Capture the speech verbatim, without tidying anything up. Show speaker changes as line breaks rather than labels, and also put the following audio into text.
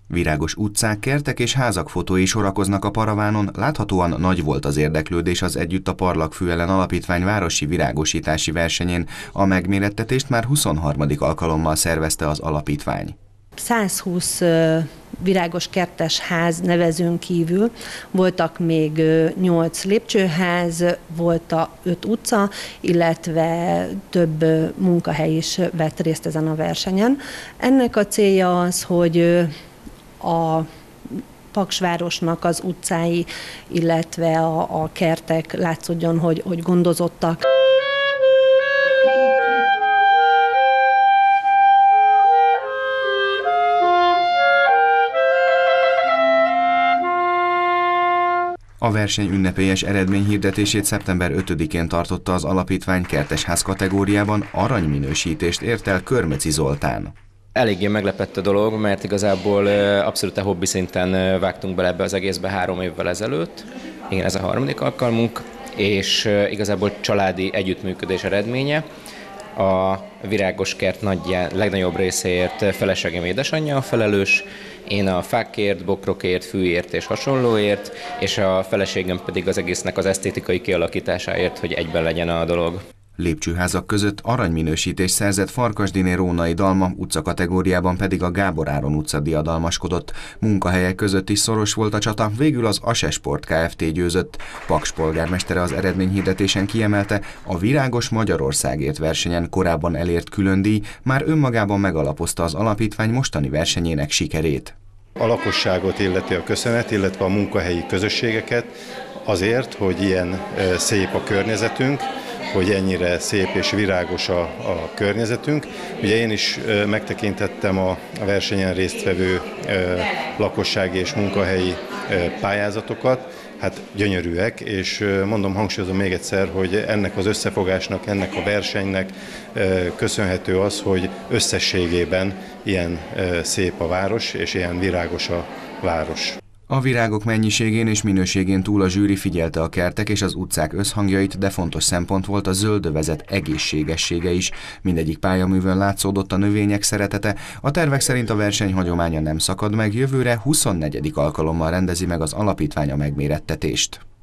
Virágos utcák, kertek és házak fotói sorakoznak a paravánon, láthatóan nagy volt az érdeklődés az Együtt a Parlagfű ellen alapítvány városi virágosítási versenyén. A megmérettetést már huszonharmadik alkalommal szervezte az alapítvány.
százhúsz virágos kertes ház nevezőn kívül voltak még nyolc lépcsőház, volt a öt utca, illetve több munkahely is vett részt ezen a versenyen. Ennek a célja az, hogy a Paksvárosnak az utcái, illetve a, a kertek látszódjon, hogy, hogy gondozottak.
A verseny ünnepélyes eredményhirdetését szeptember ötödikén tartotta az alapítvány kertesház kategóriában, aranyminősítést ért el Körmeci Zoltán.
Eléggé meglepett a dolog, mert igazából abszolút hobbi szinten vágtunk bele ebbe az egészbe három évvel ezelőtt. Igen, ez a harmadik alkalmunk, és igazából családi együttműködés eredménye. A virágos kert nagyjá, legnagyobb részéért feleségem édesanyja a felelős, én a fákért, bokrokért, fűért és hasonlóért, és a feleségem pedig az egésznek az esztétikai kialakításáért, hogy egyben legyen a dolog.
Lépcsőházak között aranyminősítést szerzett Farkasdiné Rónai Dalma, utcakategóriában pedig a Gábor Áron utca diadalmaskodott. Munkahelyek között is szoros volt a csata, végül az Ase Sport Kft. Győzött. Paks polgármestere az eredményhirdetésen kiemelte, a Virágos Magyarországért versenyen korábban elért különdíj már önmagában megalapozta az alapítvány mostani versenyének sikerét.
A lakosságot illeti a köszönet, illetve a munkahelyi közösségeket azért, hogy ilyen szép a környezetünk, hogy ennyire szép és virágos a, a környezetünk. Ugye én is ö, megtekintettem a, a versenyen résztvevő ö, lakossági és munkahelyi ö, pályázatokat, hát gyönyörűek, és ö, mondom, hangsúlyozom még egyszer, hogy ennek az összefogásnak, ennek a versenynek ö, köszönhető az, hogy összességében ilyen ö, szép a város, és ilyen virágos a város.
A virágok mennyiségén és minőségén túl a zsűri figyelte a kertek és az utcák összhangjait, de fontos szempont volt a zöldövezet egészségessége is. Mindegyik pályaművön látszódott a növények szeretete. A tervek szerint a verseny hagyománya nem szakad meg, jövőre huszonnegyedik alkalommal rendezi meg az alapítvány a megmérettetést.